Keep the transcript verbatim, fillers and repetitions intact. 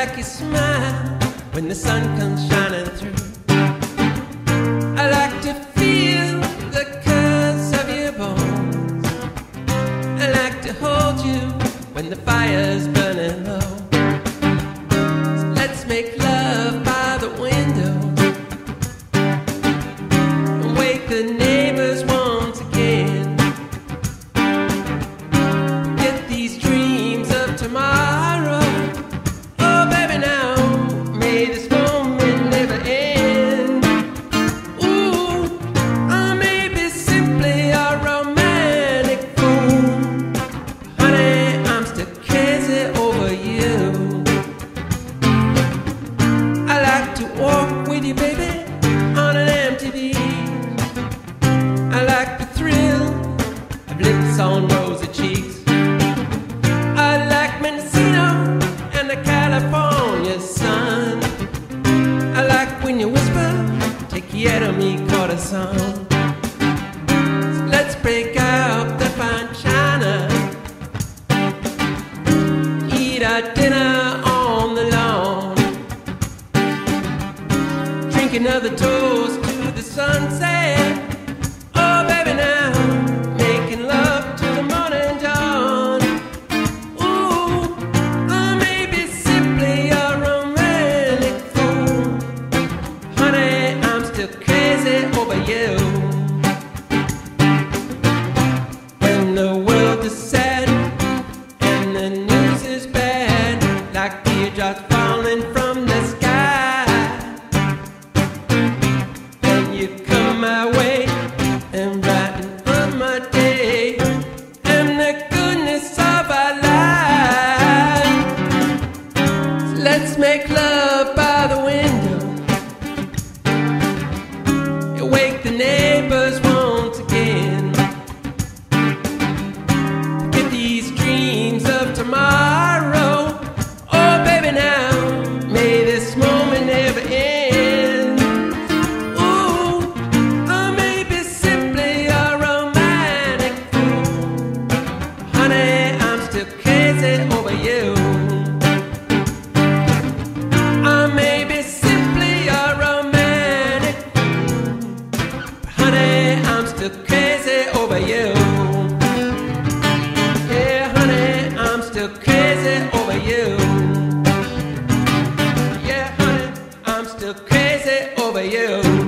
like your smile when the sun comes shining through. I like to feel the curves of your bones. I like to hold you when the fire's burning low. So let's make love by the window and wake the neighbors once again. Get these dreams of tomorrow. Oh baby, now may this moment never end. Ooh, I may be simply a romantic fool. Honey, I'm still crazy over you. I like to walk with you, baby, on an empty beach. I like the thrill of lips on rosy cheeks. I like Mendocino and the California sun. I like when you whisper, take care of me, corazón. So let's break out the fine china, eat our dinner on the lawn, drink another toast to the sunset. Oh baby, now making love to the morning dawn. Ooh, I may be simply a romantic fool. Honey, I'm still crazy over you. When the world is sad and the news is bad, like teardrops falling from the sky, then you come my way and brighten up my day and the goodness of our life. So let's make love by the window and wake the neighbors once again. Get these dreams of tomorrow. Oh baby, now may this moment never end. Ooh, I may be simply a romantic fool. Honey, I'm still crazy over you. I may be simply a romantic fool. Honey, I'm still crazy over you. Yeah, honey, I'm still crazy over you. Yeah, honey, I'm still crazy over you.